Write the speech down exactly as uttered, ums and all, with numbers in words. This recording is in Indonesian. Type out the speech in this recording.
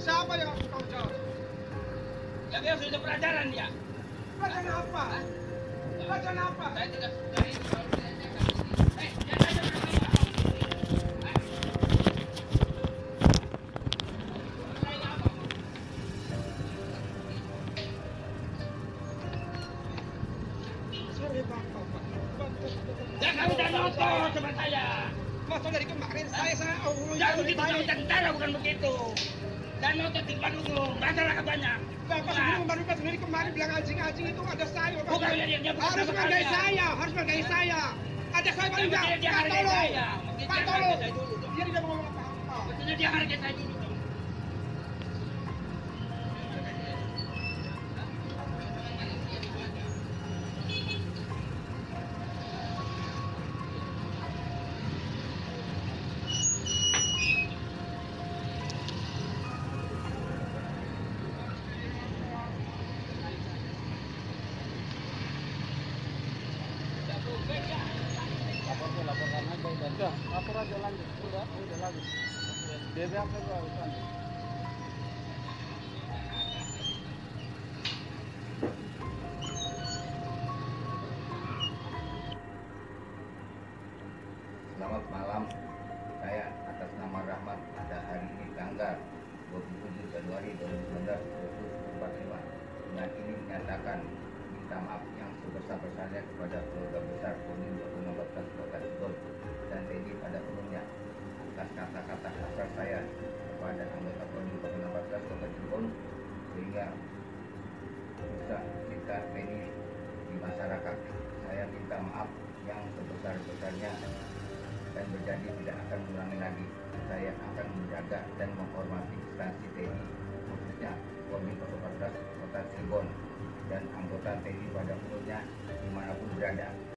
Siapa yang harus bertanggung jawab? Ya dia sudah pelajaran dia. Pelajaran apa? Pelajaran apa? Saya tidak suka ini. Eh, jangan aja berapa. Sorry Pak, Pak, Pak. Ya kamu jangan nonton sama saya. Motor dari kemarin saya saya oh, Jangan begitu sama tentara, bukan begitu. Dan nonton di Bandung, masalah banyak. Bapak sendiri membantu sendiri kemarin bilang anjing-anjing itu ada saya. Bapak. Bukan dia, dia bukan harus sama menghargai saya. saya, harus menghargai saya. Ada saya paling Mestinya enggak. dia Pak hargai tolong. saya. Mestinya Pak dia tolong. hargai saya dulu dong. Dia tidak mau ngomong apa-apa. Mestinya dia hargai saya dulu dong. Lapor laporkan aja udah. Lapor aja lanjut. Udah, udah lanjut. B B M juga harus lanjut. Selamat malam, saya atas nama Rahmat pada hari ini tanggal dua puluh tujuh Januari dua ribu sembilan belas pukul empat puluh lima dengan ini menyatakan minta maaf yang sebesar-besarnya kepada keluarga besar Kodim dua puluh enam Kota Cirebon dan T N I pada umumnya atas kata-kata kasar saya kepada anggota Kodim dua puluh enam Kota Cirebon sehingga bisa kita ini di masyarakat. Saya minta maaf yang sebesar-besarnya dan berjanji tidak akan mengulangi lagi. Saya akan menjaga dan menghormati instansi T N I khususnya Kodim empat belas Kota Cirebon dan anggota T N I pada umumnya dimanapun berada.